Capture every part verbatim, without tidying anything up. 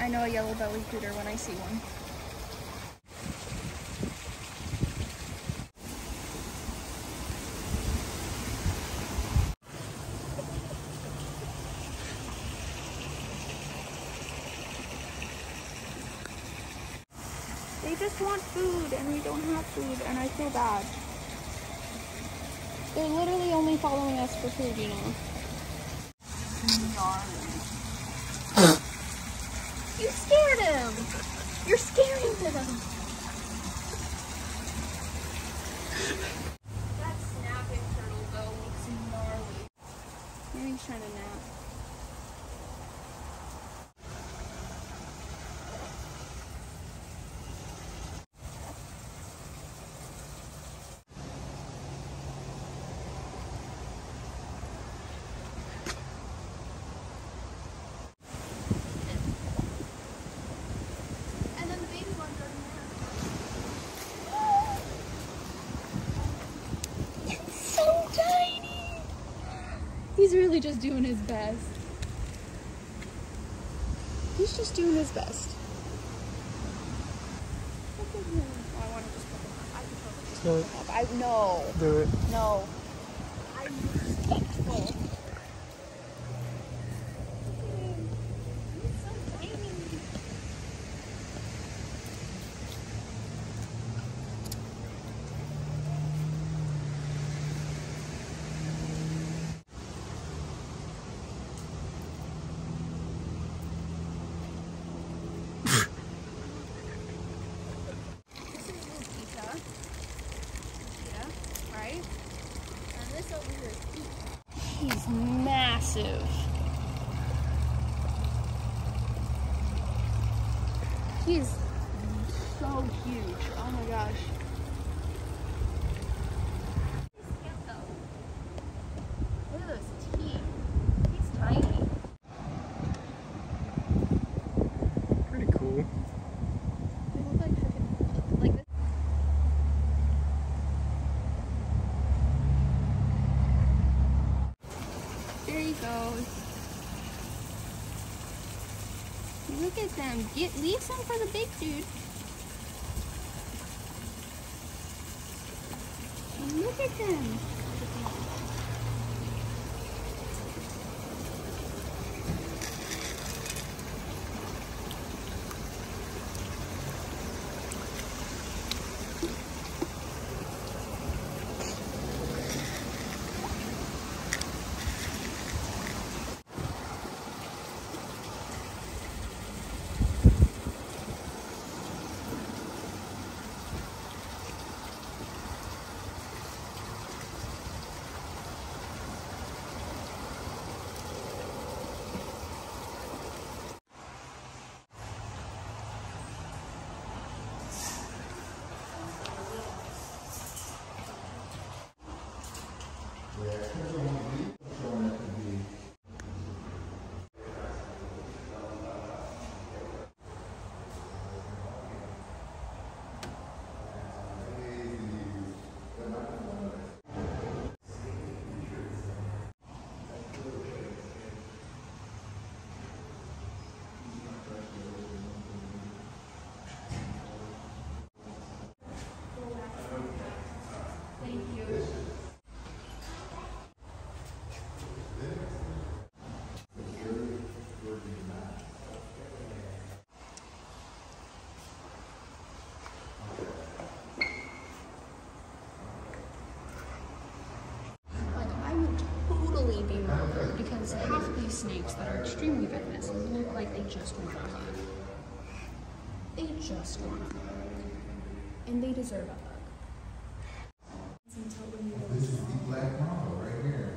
I know a yellow belly cooter when I see one. They just want food and we don't have food and I feel bad. They're literally only following us for food, you know. You scared him! You're scaring him! That snapping turtle though looks gnarly. Maybe he's trying to nap. He's really just doing his best. He's just doing his best. Look at him. Oh, I want to just pick him up. I can totally just Do pick him up. I, no. Do it. No. I'm respectful. He's so tiny. He's massive. He's so huge. Oh my gosh. Look at those teeth. He's tiny. Pretty cool. They look like freaking like this. There he goes. Look at them. Get leave some for the big dude. Look at them. Be murdered because half of these snakes that are extremely venomous look like they just want to hug. They just want to hug. And they deserve a hug. This is the black mamba right here.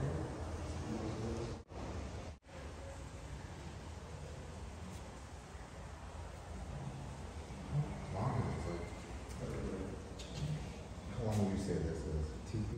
How long would you say this is? T V?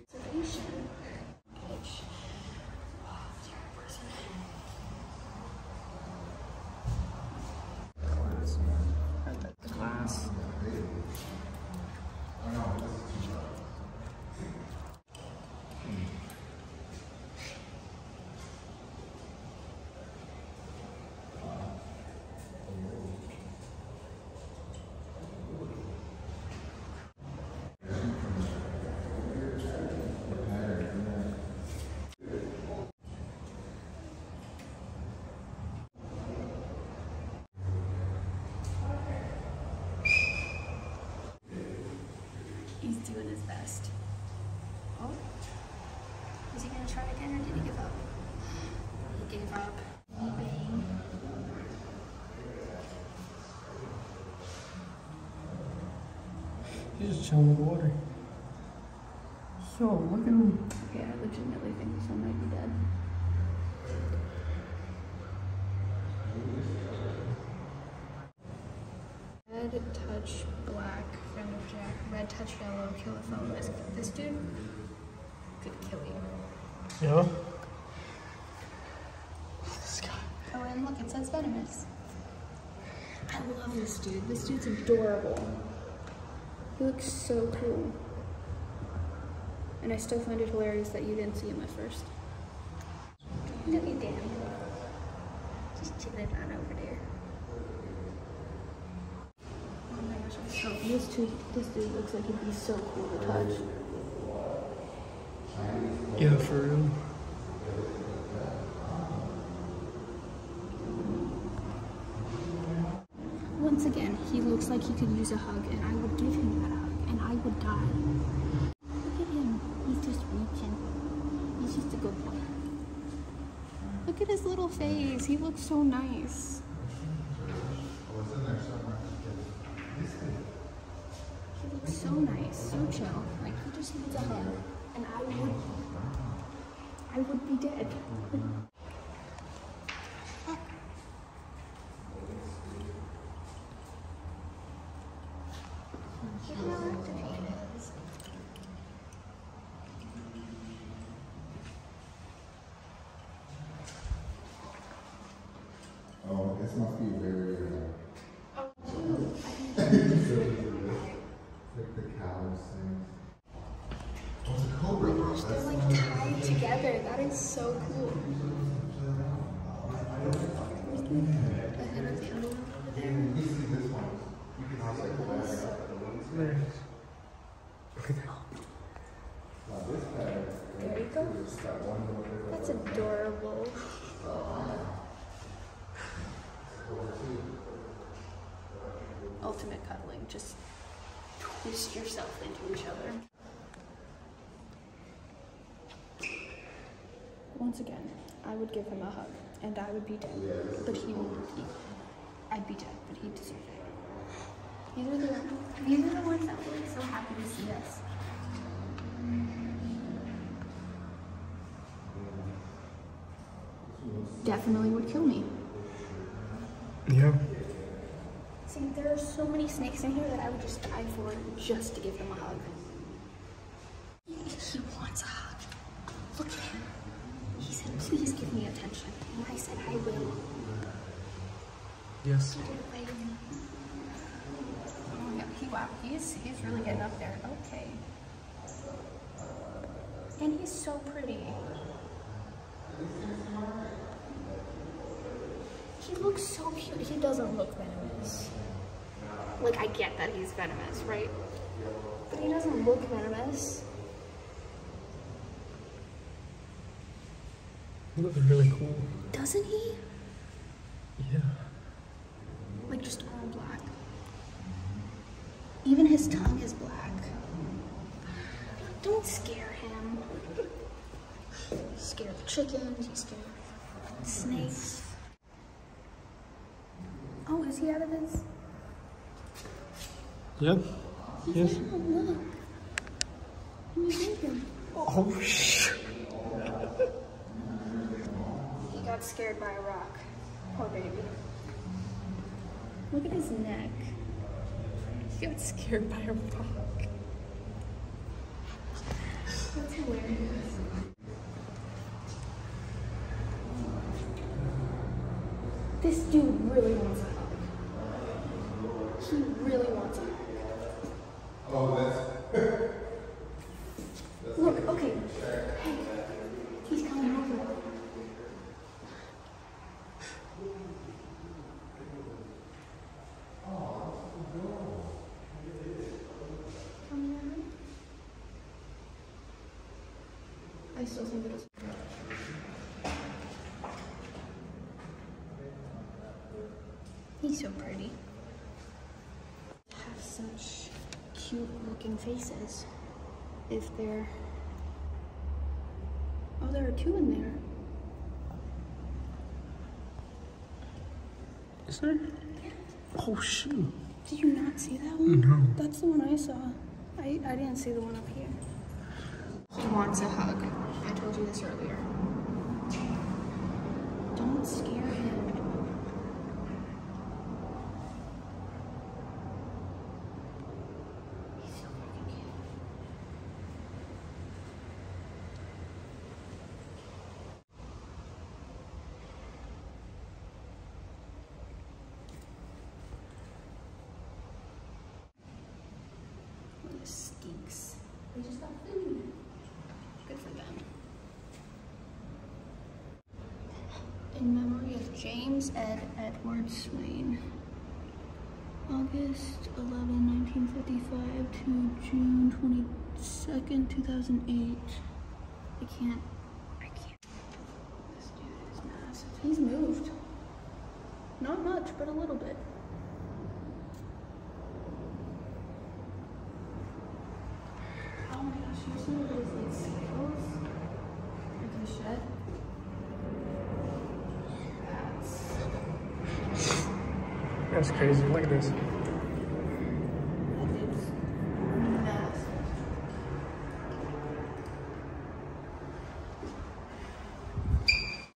He's doing his best. Oh, is he gonna try again or did he give up? He gave up. Bang. He's just chilling in the water. So, look at him. Okay, I legitimately think this one might be dead. Red touch black, friend of Jack. Red touch yellow, kill a phone. This, this dude could kill you. Yeah? This guy. Oh, and look, it says venomous. I love this dude. This dude's adorable. He looks so cool. And I still find it hilarious that you didn't see him at first. Look at Dan. Just chilling on over there. Oh my gosh, I'm so this dude, this dude looks like he'd be so cool to touch. Yeah, for real. Once again, he looks like he could use a hug, and I would give him that hug, and I would die. Look at him. He's just reaching. He's just a good boy. Look at his little face. He looks so nice. He looks so nice, so chill. Like, he just needs a hug, and I would, I would be dead. Oh, this must be very, uh, like the cows thing. Oh, it's a cobra. Gosh, they're like tied together. That is so cool. The head of the other one over there. You can see this one. You can also There. Now this guy, There you go. it's got one little. That's adorable. Ultimate cuddling. Just twist yourself into each other. Once again, I would give him a hug, and I would be dead. But he would. He, I'd be dead, but he'd deserve it. These are the these are the ones that were like so happy to see us. Definitely would kill me. Yeah. See, there are so many snakes in here that I would just die for just to give them a hug. He wants a hug. Look at him. He said, please give me attention. And I said, I will. Yes. Oh yeah, he, wow, he's, he's really getting up there. Okay. And he's so pretty. He looks so cute. He doesn't look venomous. Like, I get that he's venomous, right? But he doesn't look venomous. He looks really cool. Doesn't he? Yeah. Like, just all black. Even his tongue is black. Don't scare him. You scare the chickens, you scare snakes. Oh, is he out of his? Yep. Yes. Oh, look. He's moving. Oh, shit. He got scared by a rock. Poor baby. Look at his neck. He got scared by a rock. That's hilarious. This dude really wants a hug. He really wants a hug. Oh, that's. Look, okay. Hey, he's coming over. Coming on. I still think it is. He's so pretty. Have such cute looking faces. If they're... Oh, there are two in there. Is there? Oh, shoot. Did you not see that one? No. That's the one I saw. I, I didn't see the one up here. He wants a hug. I told you this earlier. Don't scare him. He's so freaking cute. Look at the skinks. They just got food. Good for them. In memory of James Ed Edward Swain. August eleventh, nineteen fifty-five to June twenty-second, two thousand eight. I can't, I can't. This dude is massive. He's moved. Not much, but a little bit. Oh my gosh, here's some of those like scales. Like the shed. That's crazy. Look at this.